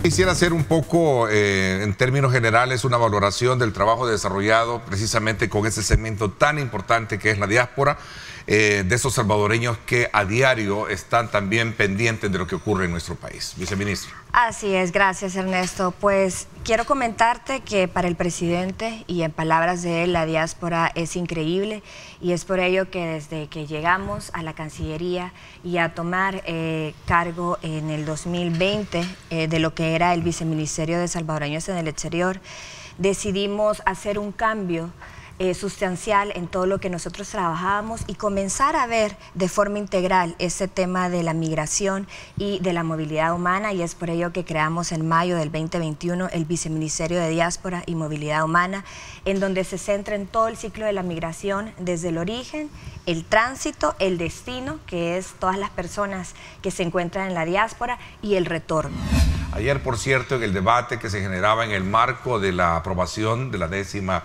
Quisiera hacer un poco, en términos generales, una valoración del trabajo desarrollado precisamente con ese segmento tan importante que es la diáspora, de esos salvadoreños que a diario están también pendientes de lo que ocurre en nuestro país. Viceministro. Así es, gracias Ernesto. Pues quiero comentarte que para el presidente, y en palabras de él, la diáspora es increíble, y es por ello que desde que llegamos a la Cancillería y a tomar cargo en el 2020 de lo que era el Viceministerio de Salvadoreños en el Exterior, decidimos hacer un cambio sustancial en todo lo que nosotros trabajábamos y comenzar a ver de forma integral ese tema de la migración y de la movilidad humana, y es por ello que creamos en mayo del 2021 el Viceministerio de Diáspora y Movilidad Humana, en donde se centra en todo el ciclo de la migración, desde el origen, el tránsito, el destino, que es todas las personas que se encuentran en la diáspora, y el retorno. Ayer, por cierto, en el debate que se generaba en el marco de la aprobación de la 10ª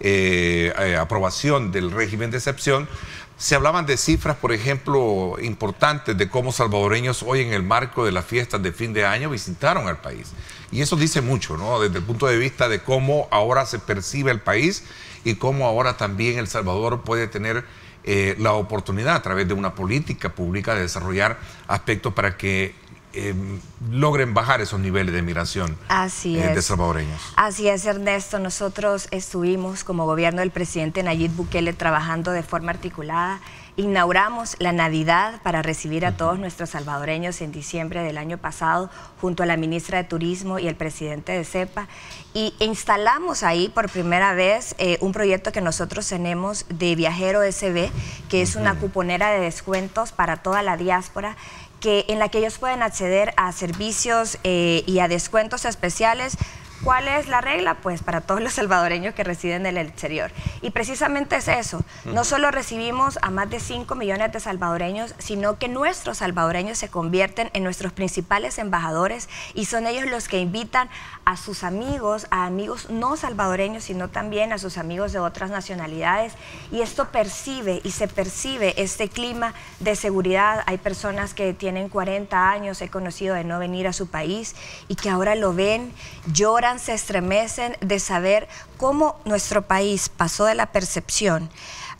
aprobación del régimen de excepción, se hablaban de cifras, por ejemplo, importantes de cómo salvadoreños hoy en el marco de las fiestas de fin de año visitaron al país. Y eso dice mucho, ¿no? Desde el punto de vista de cómo ahora se percibe el país y cómo ahora también El Salvador puede tener la oportunidad a través de una política pública de desarrollar aspectos para que logren bajar esos niveles de migración de salvadoreños. Así es, Ernesto. Nosotros estuvimos como gobierno del presidente Nayib Bukele trabajando de forma articulada. Inauguramos la Navidad para recibir a todos nuestros salvadoreños en diciembre del año pasado, junto a la ministra de Turismo y el presidente de CEPA, y instalamos ahí por primera vez un proyecto que nosotros tenemos de Viajero SB, que es una cuponera de descuentos para toda la diáspora, en la que ellos pueden acceder a servicios y a descuentos especiales. ¿Cuál es la regla? Pues para todos los salvadoreños que residen en el exterior. Y precisamente es eso. No solo recibimos a más de 5 millones de salvadoreños, sino que nuestros salvadoreños se convierten en nuestros principales embajadores, y son ellos los que invitan a sus amigos, a amigos no salvadoreños, sino también a sus amigos de otras nacionalidades. Y esto se percibe este clima de seguridad. Hay personas que tienen 40 años, he conocido, de no venir a su país, y que ahora lo ven, lloran, se estremecen de saber cómo nuestro país pasó de la percepción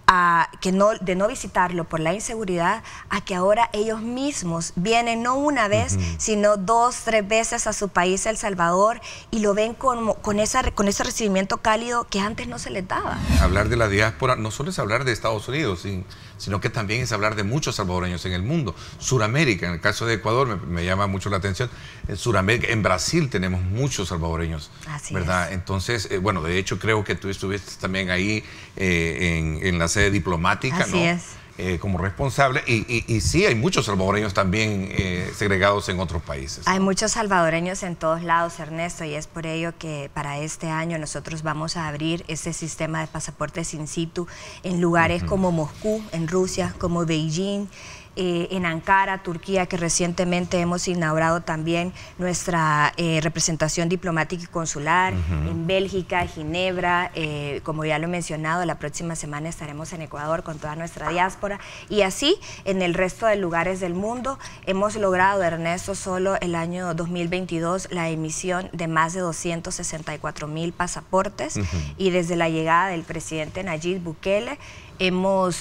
de no visitarlo por la inseguridad, a que ahora ellos mismos vienen no una vez, sino 2, 3 veces a su país, El Salvador, y lo ven con ese recibimiento cálido que antes no se les daba. Hablar de la diáspora no solo es hablar de Estados Unidos, sino que también es hablar de muchos salvadoreños en el mundo. Suramérica, en el caso de Ecuador me llama mucho la atención. En Suramérica, en Brasil tenemos muchos salvadoreños, ¿verdad? Entonces, bueno, de hecho creo que tú estuviste también ahí en la sede diplomática, Así es. Como responsable, y sí, hay muchos salvadoreños también segregados en otros países, ¿no? Hay muchos salvadoreños en todos lados, Ernesto, y es por ello que para este año nosotros vamos a abrir este sistema de pasaportes in situ en lugares como Moscú, en Rusia, como Beijing, en Ankara, Turquía, que recientemente hemos inaugurado también nuestra representación diplomática y consular, en Bélgica, Ginebra, como ya lo he mencionado, la próxima semana estaremos en Ecuador con toda nuestra diáspora, y así en el resto de lugares del mundo. Hemos logrado, Ernesto, solo el año 2022 la emisión de más de 264,000 pasaportes, y desde la llegada del presidente Nayib Bukele hemos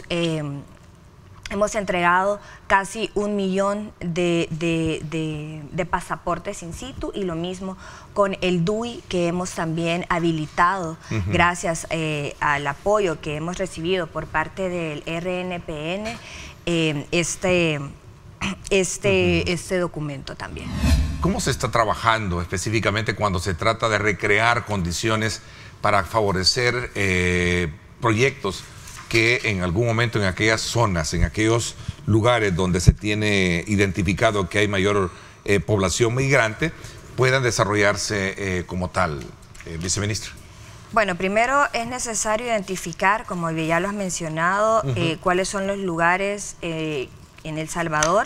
entregado casi 1 millón de pasaportes in situ, y lo mismo con el DUI, que hemos también habilitado gracias al apoyo que hemos recibido por parte del RNPN, este documento también. ¿Cómo se está trabajando específicamente cuando se trata de recrear condiciones para favorecer proyectos que en algún momento en aquellas zonas, en aquellos lugares donde se tiene identificado que hay mayor población migrante, puedan desarrollarse como tal, viceministra? Bueno, primero es necesario identificar, como ya lo has mencionado, cuáles son los lugares en El Salvador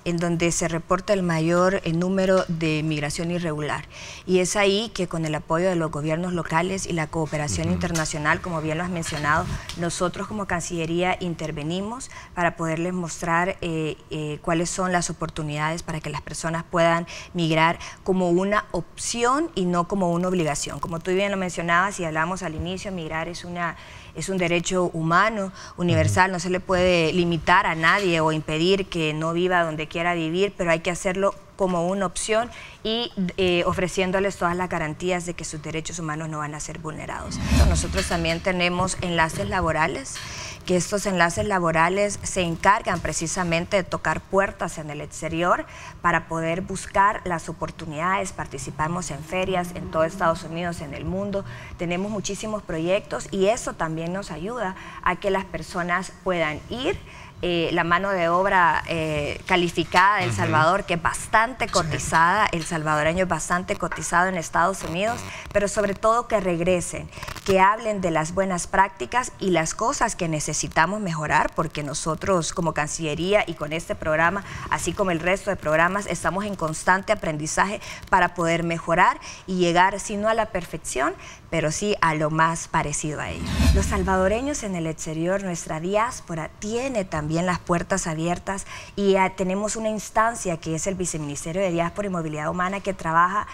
en donde se reporta el mayor número de migración irregular. Y es ahí que con el apoyo de los gobiernos locales y la cooperación internacional, como bien lo has mencionado, nosotros como Cancillería intervenimos para poderles mostrar cuáles son las oportunidades para que las personas puedan migrar como una opción y no como una obligación. Como tú bien lo mencionabas y hablamos al inicio, migrar es un derecho humano, universal, no se le puede limitar a nadie o impedir que no viva donde quiera vivir, pero hay que hacerlo como una opción y ofreciéndoles todas las garantías de que sus derechos humanos no van a ser vulnerados. Nosotros también tenemos enlaces laborales, que estos enlaces laborales se encargan precisamente de tocar puertas en el exterior para poder buscar las oportunidades. Participamos en ferias en todo Estados Unidos, en el mundo. Tenemos muchísimos proyectos y eso también nos ayuda a que las personas puedan ir. La mano de obra calificada de El Salvador, que es bastante cotizada, el salvadoreño es bastante cotizado en Estados Unidos, pero sobre todo que regresen, que hablen de las buenas prácticas y las cosas que necesitamos mejorar, porque nosotros como Cancillería y con este programa, así como el resto de programas, estamos en constante aprendizaje para poder mejorar y llegar, si no a la perfección, pero sí a lo más parecido a ello. Los salvadoreños en el exterior, nuestra diáspora, tiene también las puertas abiertas y tenemos una instancia que es el Viceministerio de Diáspora y Movilidad Humana que trabaja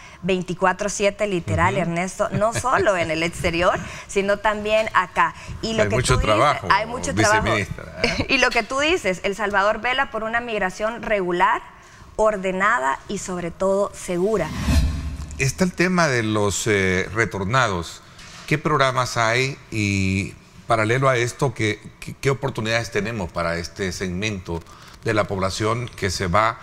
24/7 literal, Ernesto, no solo en el exterior, sino también acá. Y lo hay que mucho tú trabajo, dices, hay mucho trabajo. Y lo que tú dices, El Salvador vela por una migración regular, ordenada y sobre todo segura. Está el tema de los retornados. ¿Qué programas hay? Y paralelo a esto, ¿qué oportunidades tenemos para este segmento de la población que se va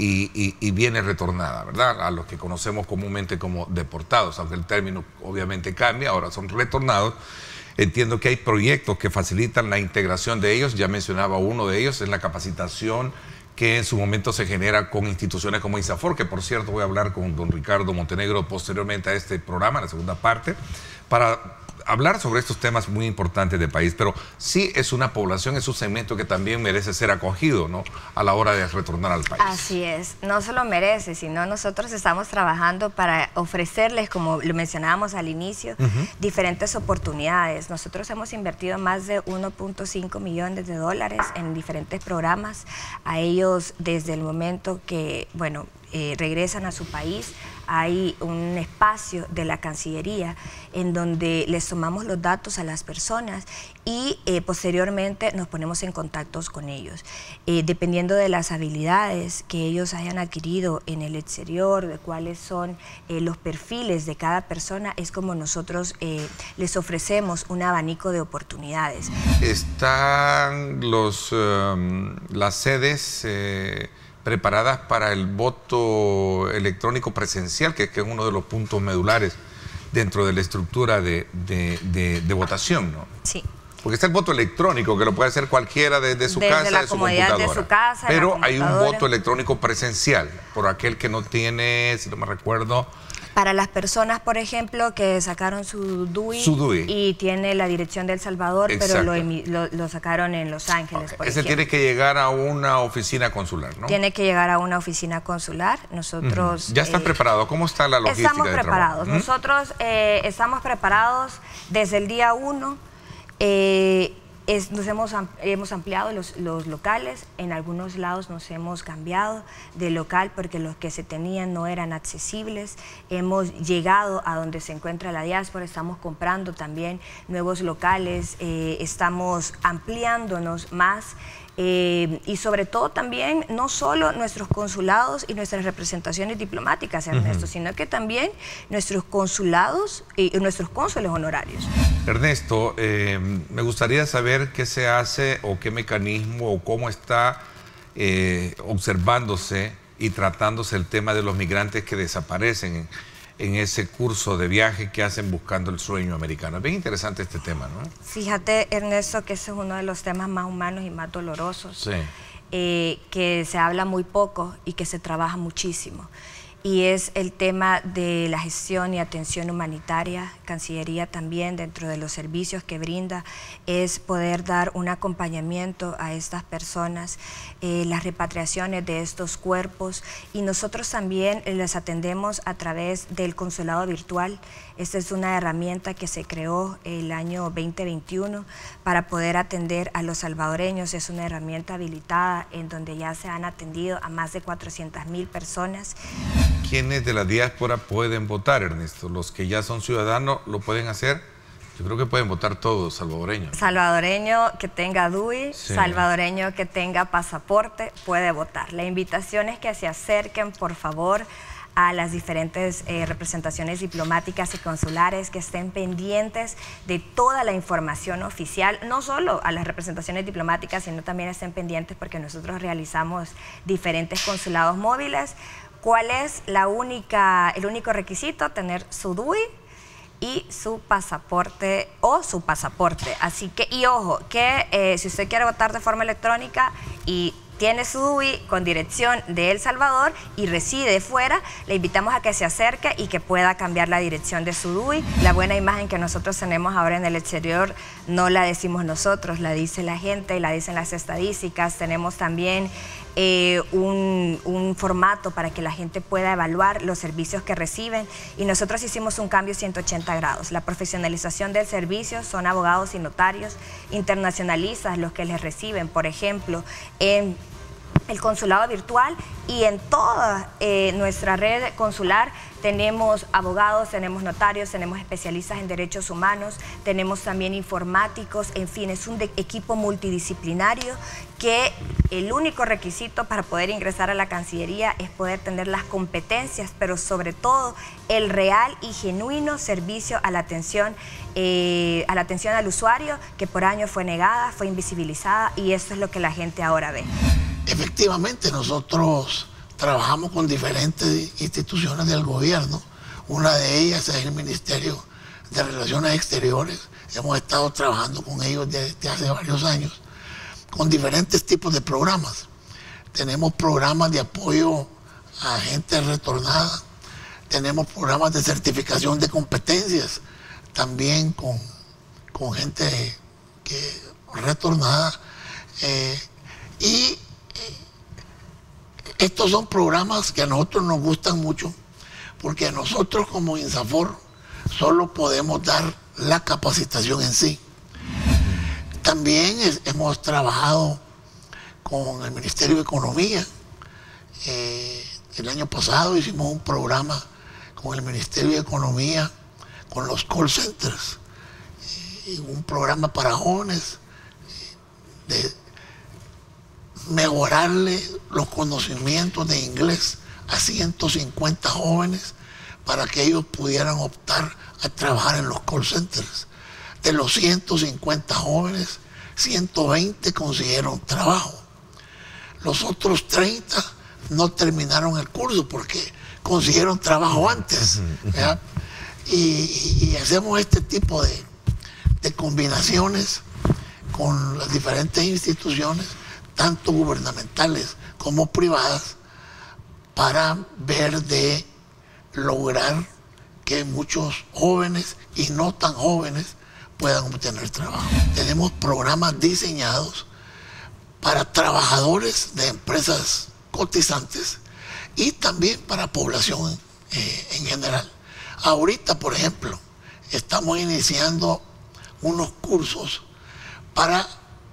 y viene retornada, ¿verdad? A los que conocemos comúnmente como deportados, aunque el término obviamente cambia, ahora son retornados. Entiendo que hay proyectos que facilitan la integración de ellos, ya mencionaba uno de ellos, es la capacitación que en su momento se genera con instituciones como ISAFOR, que por cierto voy a hablar con don Ricardo Montenegro posteriormente a este programa, en la segunda parte, para hablar sobre estos temas muy importantes del país, pero sí es una población, es un segmento que también merece ser acogido, ¿no?, a la hora de retornar al país. Así es, no solo merece, sino nosotros estamos trabajando para ofrecerles, como lo mencionábamos al inicio, diferentes oportunidades. Nosotros hemos invertido más de 1.5 millones de dólares en diferentes programas a ellos desde el momento que, bueno, regresan a su país. Hay un espacio de la Cancillería en donde les tomamos los datos a las personas y posteriormente nos ponemos en contactos con ellos. Dependiendo de las habilidades que ellos hayan adquirido en el exterior, de cuáles son los perfiles de cada persona, es como nosotros les ofrecemos un abanico de oportunidades. Están las sedes preparadas para el voto electrónico presencial, que es uno de los puntos medulares dentro de la estructura de votación, ¿no? Sí. Porque está el voto electrónico, que lo puede hacer cualquiera desde su casa, la de su comodidad computadora. de su casa, pero hay un voto electrónico presencial, por aquel que no tiene, si no me recuerdo... Para las personas, por ejemplo, que sacaron su DUI, y tiene la dirección de El Salvador, exacto, pero lo sacaron en Los Ángeles, por ese ejemplo. Tiene que llegar a una oficina consular, ¿no? Tiene que llegar a una oficina consular. Nosotros... ¿Ya están preparados? ¿Cómo está la logística? Estamos preparados. Nosotros estamos preparados desde el día 1. Hemos ampliado los locales, en algunos lados nos hemos cambiado de local porque los que se tenían no eran accesibles. Hemos llegado a donde se encuentra la diáspora, estamos comprando también nuevos locales, estamos ampliándonos más. Y sobre todo también, no solo nuestros consulados y nuestras representaciones diplomáticas, Ernesto, sino que también nuestros consulados y nuestros cónsules honorarios. Ernesto, me gustaría saber qué se hace o qué mecanismo o cómo está observándose y tratándose el tema de los migrantes que desaparecen en ese curso de viaje que hacen buscando el sueño americano. Es bien interesante este tema, ¿no? Fíjate, Ernesto, que ese es uno de los temas más humanos y más dolorosos, sí, que se habla muy poco y que se trabaja muchísimo. y es el tema de la gestión y atención humanitaria. Cancillería también, dentro de los servicios que brinda, es poder dar un acompañamiento a estas personas, las repatriaciones de estos cuerpos, y nosotros también les atendemos a través del consulado virtual. Esta es una herramienta que se creó el año 2021 para poder atender a los salvadoreños. Es una herramienta habilitada en donde ya se han atendido a más de 400.000 personas. ¿Quiénes de la diáspora pueden votar, Ernesto? ¿Los que ya son ciudadanos lo pueden hacer? Yo creo que pueden votar todos salvadoreños. Salvadoreño que tenga DUI, sí. Salvadoreño que tenga pasaporte puede votar. La invitación es que se acerquen, por favor, a las diferentes representaciones diplomáticas y consulares, que estén pendientes de toda la información oficial, no solo a las representaciones diplomáticas, sino también estén pendientes porque nosotros realizamos diferentes consulados móviles. ¿Cuál es el único requisito? Tener su DUI y su pasaporte o su pasaporte. Así que, y ojo, que si usted quiere votar de forma electrónica y tiene su DUI con dirección de El Salvador y reside fuera, le invitamos a que se acerque y que pueda cambiar la dirección de su DUI. La buena imagen que nosotros tenemos ahora en el exterior no la decimos nosotros, la dice la gente, la dicen las estadísticas. Tenemos también un formato para que la gente pueda evaluar los servicios que reciben, y nosotros hicimos un cambio 180 grados. La profesionalización del servicio son abogados y notarios internacionalistas los que les reciben, por ejemplo, en el consulado virtual y en toda nuestra red consular. Tenemos abogados, tenemos notarios, tenemos especialistas en derechos humanos, tenemos también informáticos, en fin, es un equipo multidisciplinario que el único requisito para poder ingresar a la Cancillería es poder tener las competencias, pero sobre todo el real y genuino servicio a la atención al usuario, que por años fue negada, fue invisibilizada, y eso es lo que la gente ahora ve. Efectivamente, nosotros trabajamos con diferentes instituciones del gobierno. Una de ellas es el Ministerio de Relaciones Exteriores. Hemos estado trabajando con ellos desde hace varios años, con diferentes tipos de programas. Tenemos programas de apoyo a gente retornada, tenemos programas de certificación de competencias, también con gente retornada. Estos son programas que a nosotros nos gustan mucho, porque nosotros como INSAFOR solo podemos dar la capacitación en sí. También hemos trabajado con el Ministerio de Economía. El año pasado hicimos un programa con el Ministerio de Economía, con los call centers, un programa para jóvenes de mejorarle los conocimientos de inglés a 150 jóvenes para que ellos pudieran optar a trabajar en los call centers. De los 150 jóvenes, 120 consiguieron trabajo. Los otros 30 no terminaron el curso porque consiguieron trabajo antes. Y hacemos este tipo de combinaciones con las diferentes instituciones, tanto gubernamentales como privadas, para ver de lograr que muchos jóvenes y no tan jóvenes puedan obtener trabajo. Tenemos programas diseñados para trabajadores de empresas cotizantes y también para población en general. Ahorita, por ejemplo, estamos iniciando unos cursos para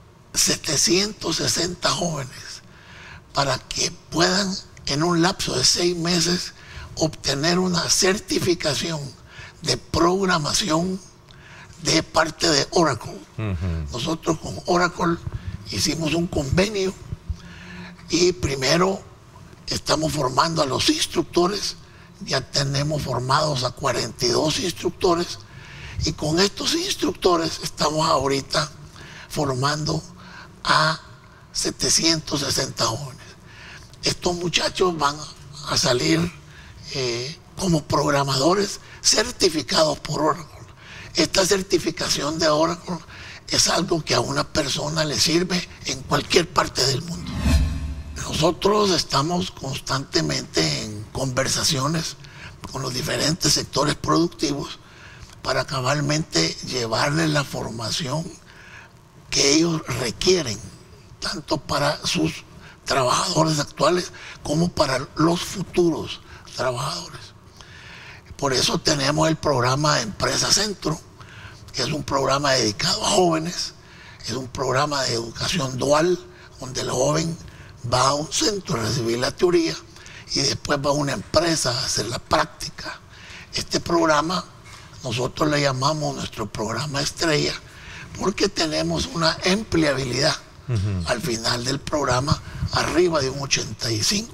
760 jóvenes para que puedan en un lapso de 6 meses obtener una certificación de programación de parte de Oracle. Nosotros con Oracle hicimos un convenio y primero estamos formando a los instructores. Ya tenemos formados a 42 instructores y con estos instructores estamos ahorita formando a 760 jóvenes. Estos muchachos van a salir como programadores certificados por Oracle. Esta certificación de Oracle es algo que a una persona le sirve en cualquier parte del mundo. Nosotros estamos constantemente en conversaciones con los diferentes sectores productivos para cabalmente llevarles la formación que ellos requieren, tanto para sus trabajadores actuales como para los futuros trabajadores. Por eso tenemos el programa Empresa Centro, que es un programa dedicado a jóvenes, es un programa de educación dual, donde el joven va a un centro a recibir la teoría y después va a una empresa a hacer la práctica. Este programa nosotros le llamamos nuestro programa estrella porque tenemos una empleabilidad al final del programa arriba de un 85%.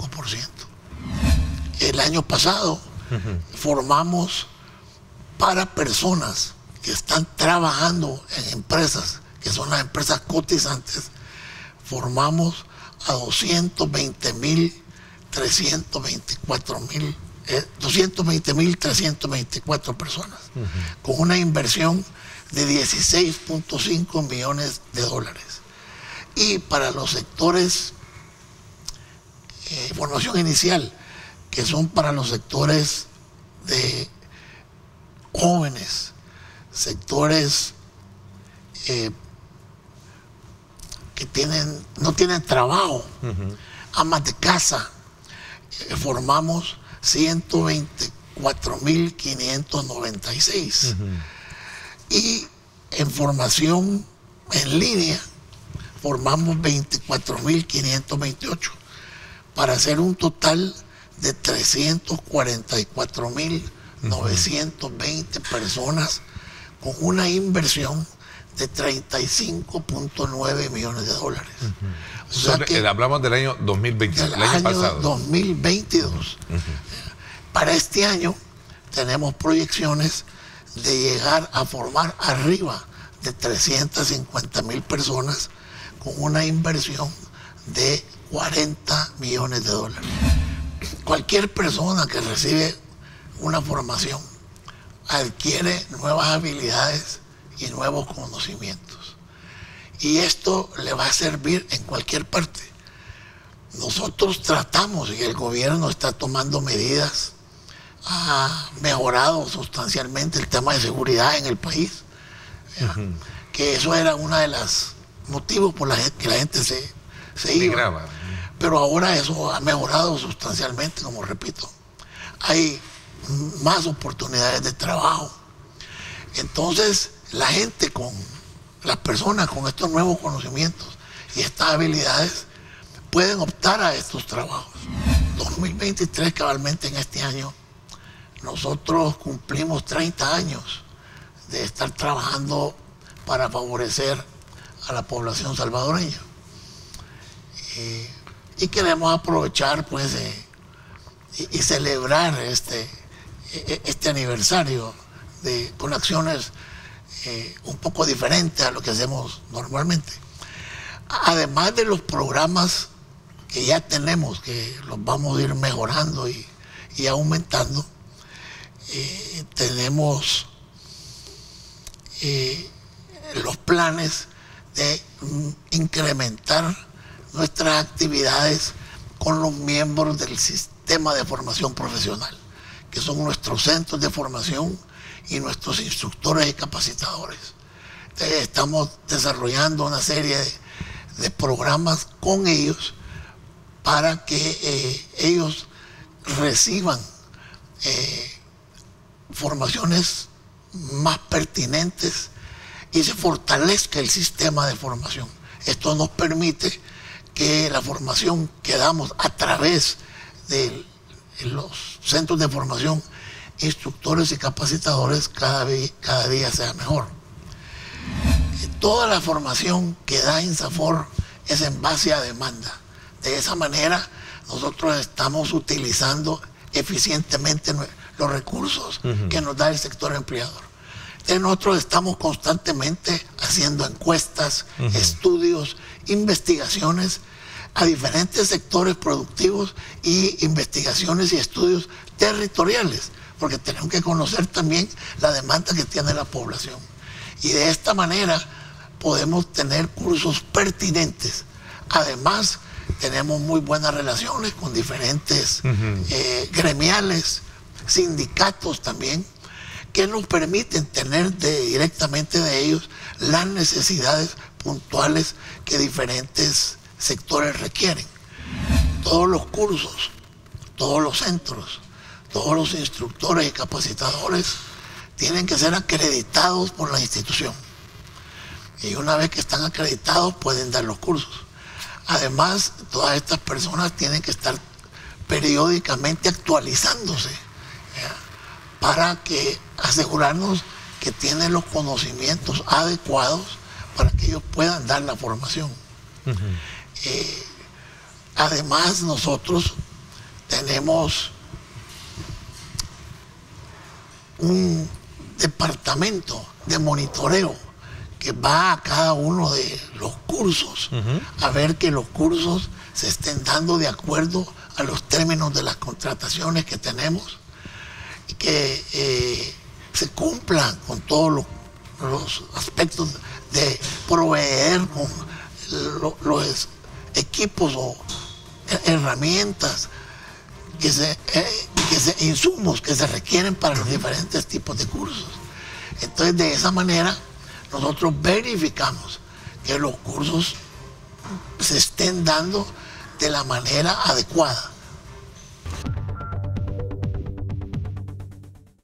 El año pasado formamos para personas que están trabajando en empresas, que son las empresas cotizantes, formamos a 220.324 personas, con una inversión de 16.5 millones de dólares. Y para los sectores formación inicial, que son para los sectores de jóvenes, sectores que no tienen trabajo, amas de casa, formamos 124.596. Y en formación en línea formamos 24.528 para hacer un total de 344.920 personas con una inversión de 35.9 millones de dólares. O sea que hablamos del año 2022, del el año pasado. 2022. Para este año tenemos proyecciones de llegar a formar arriba de 350.000 personas con una inversión de 40 millones de dólares. Cualquier persona que recibe una formación adquiere nuevas habilidades y nuevos conocimientos. Y esto le va a servir en cualquier parte. Nosotros tratamos, y el gobierno está tomando medidas, ha mejorado sustancialmente el tema de seguridad en el país, que eso era uno de los motivos por los que la gente se iba. Pero ahora eso ha mejorado sustancialmente, como repito. Hay más oportunidades de trabajo. Entonces, la gente las personas con estos nuevos conocimientos y estas habilidades pueden optar a estos trabajos. 2023, cabalmente en este año, nosotros cumplimos 30 años de estar trabajando para favorecer a la población salvadoreña. Y queremos aprovechar pues y celebrar este aniversario con acciones un poco diferentes a lo que hacemos normalmente. Además de los programas que ya tenemos, que los vamos a ir mejorando y aumentando, tenemos los planes de incrementar nuestras actividades con los miembros del sistema de formación profesional, que son nuestros centros de formación y nuestros instructores y capacitadores. Entonces, estamos desarrollando una serie de programas con ellos para que ellos reciban formaciones más pertinentes y se fortalezca el sistema de formación. Esto nos permite que la formación que damos a través de los centros de formación, instructores y capacitadores cada día sea mejor. Toda la formación que da INSAFOR es en base a demanda. De esa manera nosotros estamos utilizando eficientemente los recursos que nos da el sector empleador. Entonces nosotros estamos constantemente haciendo encuestas, estudios, investigaciones a diferentes sectores productivos y investigaciones y estudios territoriales, porque tenemos que conocer también la demanda que tiene la población. Y de esta manera podemos tener cursos pertinentes. Además tenemos muy buenas relaciones con diferentes gremiales, sindicatos también, que nos permiten tener directamente de ellos las necesidades puntuales que diferentes sectores requieren. Todos los cursos, todos los centros, todos los instructores y capacitadores tienen que ser acreditados por la institución. Y una vez que están acreditados pueden dar los cursos. Además, todas estas personas tienen que estar periódicamente actualizándose, ¿ya?, para asegurarnos que tienen los conocimientos adecuados para que ellos puedan dar la formación. Además, nosotros tenemos un departamento de monitoreo que va a cada uno de los cursos a ver que los cursos se estén dando de acuerdo a los términos de las contrataciones que tenemos y que se cumplan con todos los aspectos de proveer con los equipos o herramientas insumos que se requieren para los diferentes tipos de cursos. Entonces, de esa manera nosotros verificamos que los cursos se estén dando de la manera adecuada.